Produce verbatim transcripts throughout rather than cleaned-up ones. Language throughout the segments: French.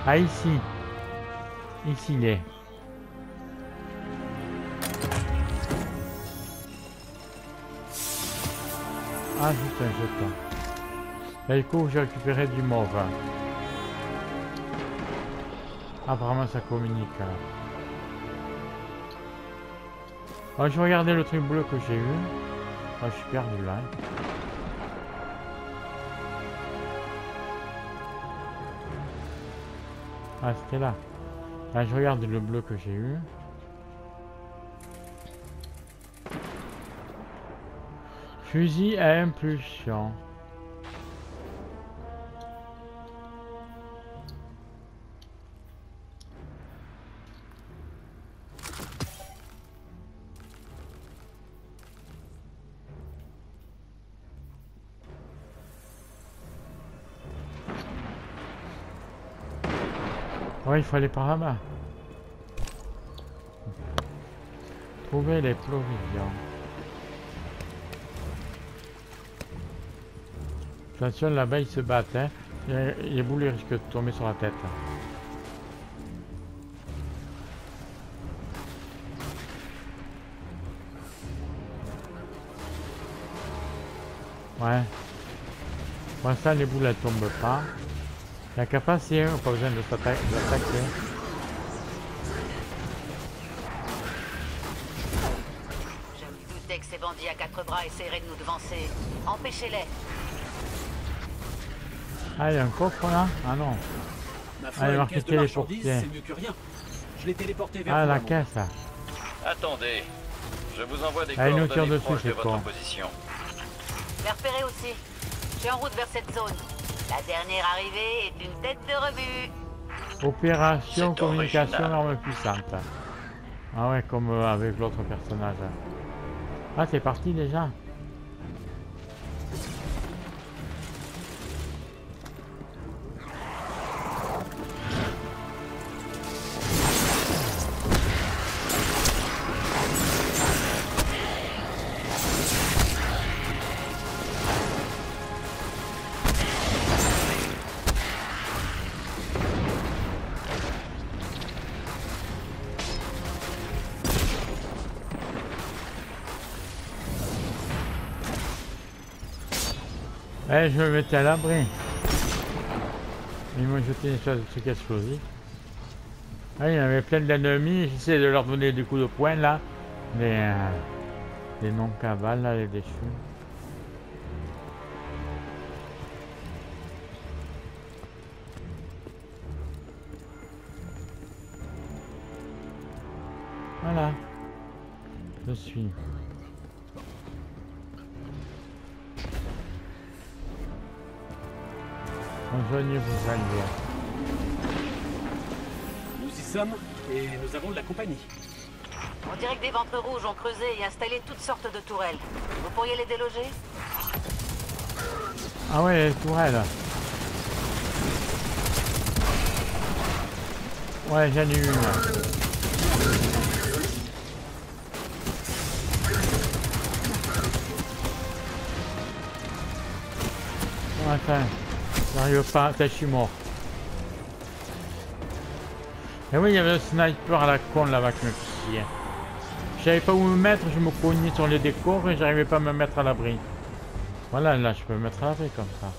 Ah, ici. Ici, il est. Ah, juste un jeton. Là, du coup, j'ai récupéré du mauve. Apparemment, ça communique. Alors, je vais regarder le truc bleu que j'ai eu. Oh, je suis perdu là. Hein. Ah, c'était là. Là, je regarde le bleu que j'ai eu. Fusil à impulsion. Ouais, il faut aller par là-bas. Trouver les provisions. Attention, là-bas, ils se battent. Hein. Les boules risquent de tomber sur la tête. Ouais. Pour l'instant, les boules, elles tombent pas. Il n'y a qu'à passer, hein. Pas besoin de s'attaquer. Je me doutais que ces bandits à quatre bras essaieraient de nous devancer. Empêchez-les. Ah, il y a un coffre là? Ah non. Ma Ah, il y a marqué caisse de marchandises, téléporté. c'est mieux que rien. Je l'ai téléporté vers Ah, vous, la maman. caisse là. Attendez, je vous envoie des Ah, il nous tire coordonnées dessus, proches de c'est votre con. position. Les repérer aussi. Je suis en route vers cette zone. La dernière arrivée est une tête de rebut. Opération C'est communication original. arme puissante. Ah ouais, comme euh, avec l'autre personnage. Ah, c'est parti déjà. Eh, je me mettais à l'abri. Ils m'ont jeté une espèce de truc explosif. Ah, il y avait plein d'ennemis. J'essaie de leur donner des coups de poing là. Les, euh, les non-cavales là, les déchus. Voilà. Je suis. Rejoignez-vous, Alvia. Nous y sommes et nous avons de la compagnie. On dirait que des ventres rouges ont creusé et installé toutes sortes de tourelles. Vous pourriez les déloger? Ah ouais, les tourelles. Ouais, j'en ai une. Bon, attends. J'arrive pas, je suis mort. Et oui, il y avait un sniper à la con là-bas qui me fichait. Je savais pas où me mettre, je me cognais sur les décors et j'arrivais pas à me mettre à l'abri. Voilà, là, je peux me mettre à l'abri comme ça.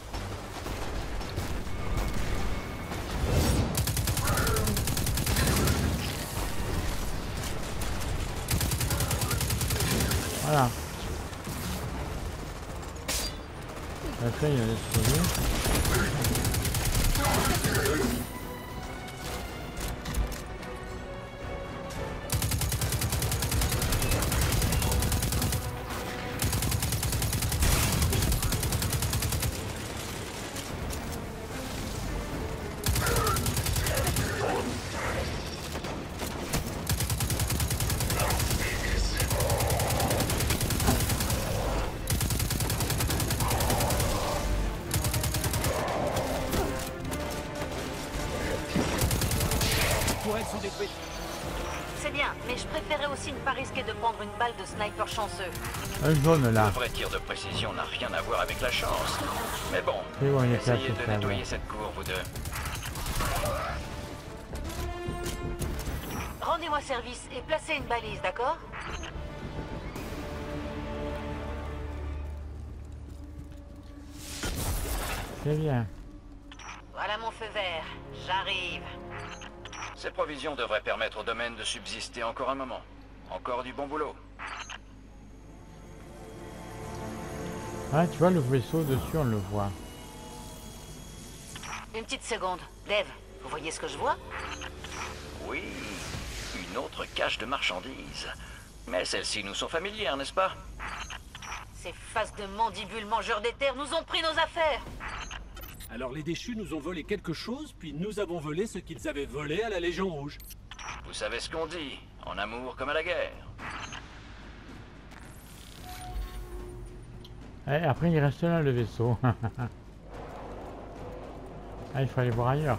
Voilà. Après, il y a des explosés. C'est bien, mais je préférais aussi ne pas risquer de prendre une balle de sniper chanceux. Un jaune là. Le vrai tir de précision n'a rien à voir avec la chance. Mais bon, C'est bon, il est essayez caché, de ça, nettoyer ouais. cette cour, vous deux. rendez-moi service et placez une balise, d'accord? C'est bien. Voilà mon feu vert. J'arrive. Ces provisions devraient permettre au domaine de subsister encore un moment. Encore du bon boulot. Ah, tu vois le vaisseau dessus, on le voit. Une petite seconde. Dave, vous voyez ce que je vois? Oui, une autre cache de marchandises. Mais celles-ci nous sont familières, n'est-ce pas? Ces faces de mandibules mangeurs d'éther nous ont pris nos affaires. Alors les déchus nous ont volé quelque chose, puis nous avons volé ce qu'ils avaient volé à la Légion Rouge. Vous savez ce qu'on dit, en amour comme à la guerre. Et après, il reste là le vaisseau. Ah, il faut aller voir ailleurs.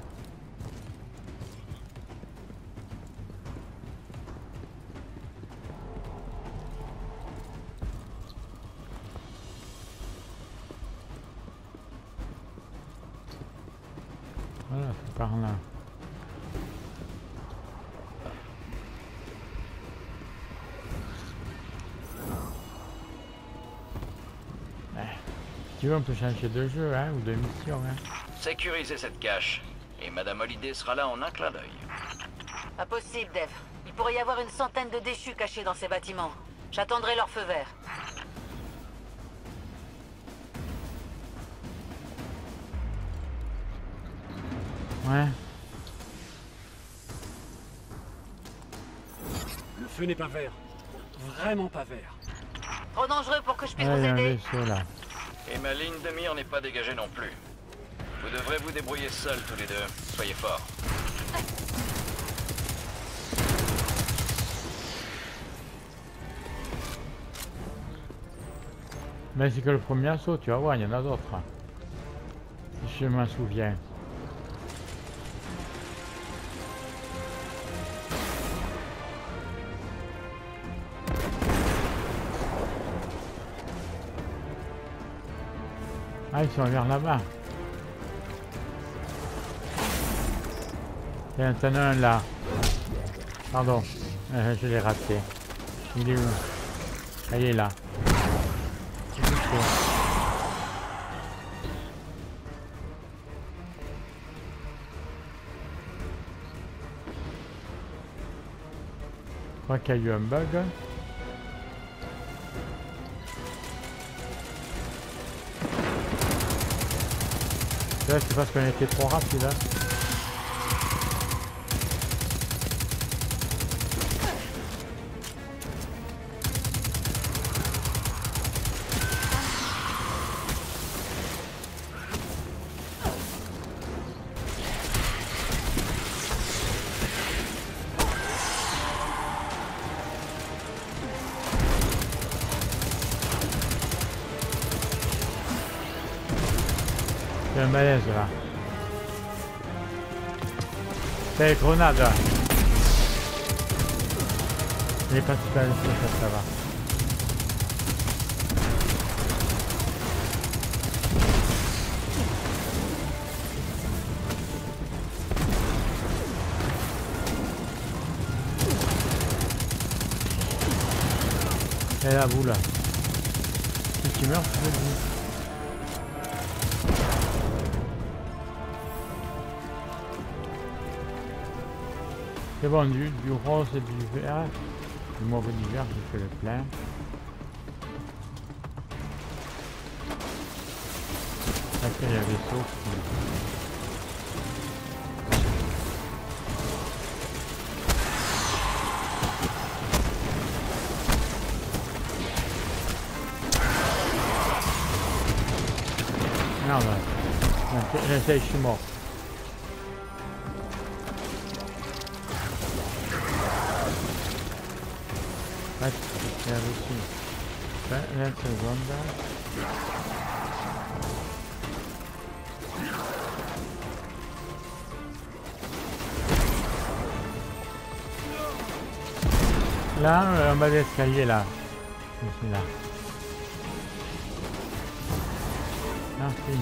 Voilà, c'est par là. Si tu veux, on peut changer de jeu, hein, ou de mission, hein. Sécurisez cette cache, et Madame Holliday sera là en un clin d'œil. Pas possible, Dave. Il pourrait y avoir une centaine de déchus cachés dans ces bâtiments. J'attendrai leur feu vert. Ouais. Le feu n'est pas vert. Vraiment pas vert. Trop dangereux pour que je puisse Ouais, il vous y a un aider. vaisseau là. Et ma ligne de mire n'est pas dégagée non plus. Vous devrez vous débrouiller seuls tous les deux. Soyez forts. Mais c'est que le premier assaut, tu vas voir, il y en a d'autres. Si je m'en souviens. Ah, ils sont vers là-bas. Il y en a un là. Pardon, euh, je l'ai raté. Il est où? Ah, il est là. C'est tout chaud. Je crois qu'il y a eu un bug. Là, c'est parce qu'on était trop rapide. Hein. Il y a un malaise là. C'est grenade. Il est pas super ça, ça va. Et la boule. Si tu meurs, tu me dis. C'est bon, du, du rose et du vert. Du mauvais du vert, j'ai fait le plein. Après, il y a des sauts qui... Merde. J'essaye, je suis mort. Il y a aussi vingt secondes. Là, en bas de l'escalier, là. Je suis là. Merci.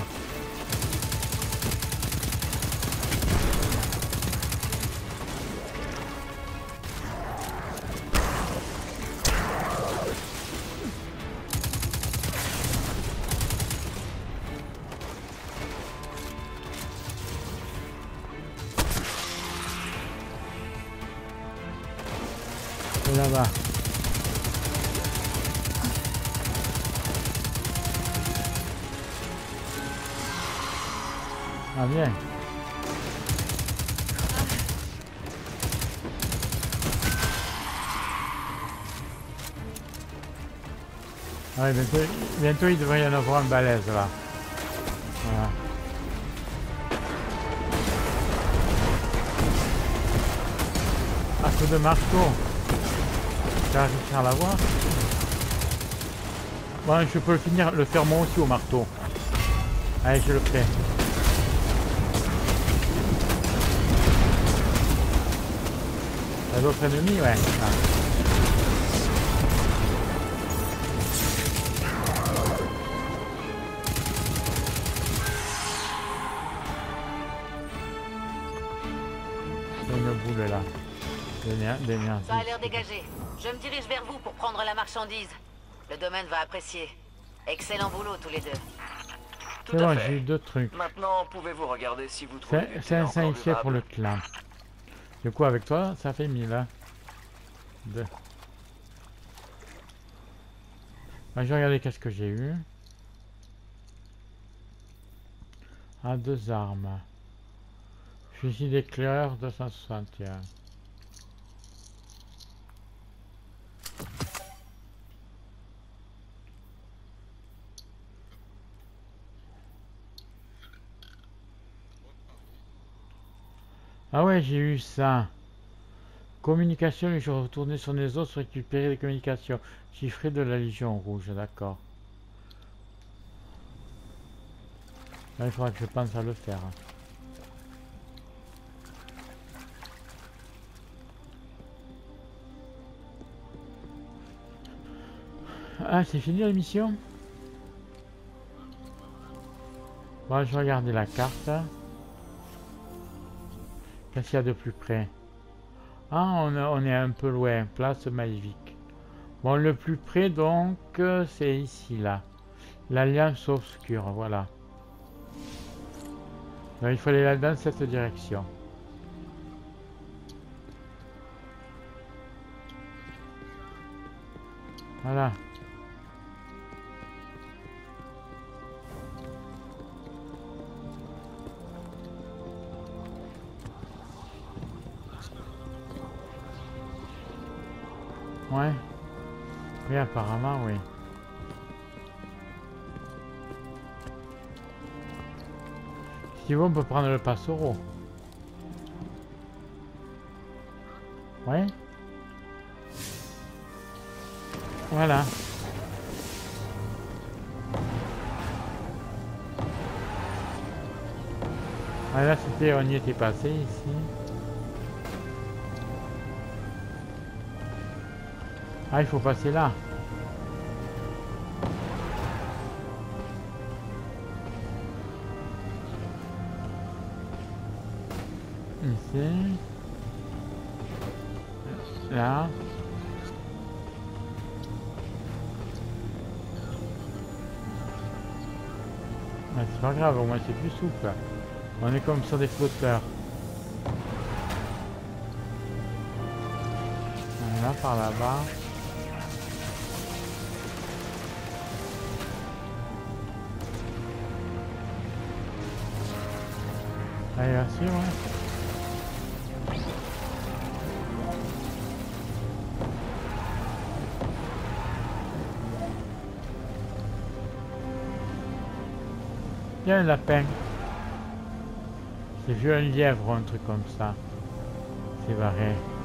C'est là-bas. Ah bien. Ah ouais, bientôt, bientôt il devrait y en avoir un balèze là. Voilà. À coup de marteau. Tu vas réussir à l'avoir. Bon, je peux le finir, le faire moi aussi au marteau. Allez, je le fais. Il y a d'autres ennemis, ouais. Ah. Il y a une boule là. D'énergie. Ça a l'air dégagé. Je me dirige vers vous pour prendre la marchandise. Le domaine va apprécier. Excellent boulot tous les deux. Tout C'est à bon, fait. j'ai eu deux trucs. Maintenant, pouvez-vous regarder si vous trouvez du C'est un terrain encore cinq pour le durable. clan. Du coup, avec toi, ça fait mille. Hein. Deux. Ah, je vais regarder qu'est-ce que j'ai eu. Ah, deux armes. Fusil d'éclair deux cent soixante et un. Ah ouais, j'ai eu ça. Communication, et je retournais sur les autres, récupérer les communications. Chiffré de la Légion Rouge, d'accord. Là, il faudra que je pense à le faire. Ah, c'est fini la mission? Bon, je vais regarder la carte. Qu'est-ce qu'il y a de plus près? Ah, on, on est un peu loin. Place Maïvik. Bon, le plus près, donc, c'est ici, là. L'Alliance Obscure, voilà. Donc, il faut aller là dans cette direction. Voilà. Ouais. Oui, apparemment, oui. Si tu veux, on peut prendre le Passero. Ouais. Voilà. Ah, là, c'était, on y était passé ici. Ah, il faut passer là. Ici. Là. Ah, c'est pas grave, au moins c'est plus souple. On est comme sur des flotteurs. Là, par là-bas. Allez, merci, ouais. Il y a un lapin. J'ai vu un lièvre ou un truc comme ça. C'est barré.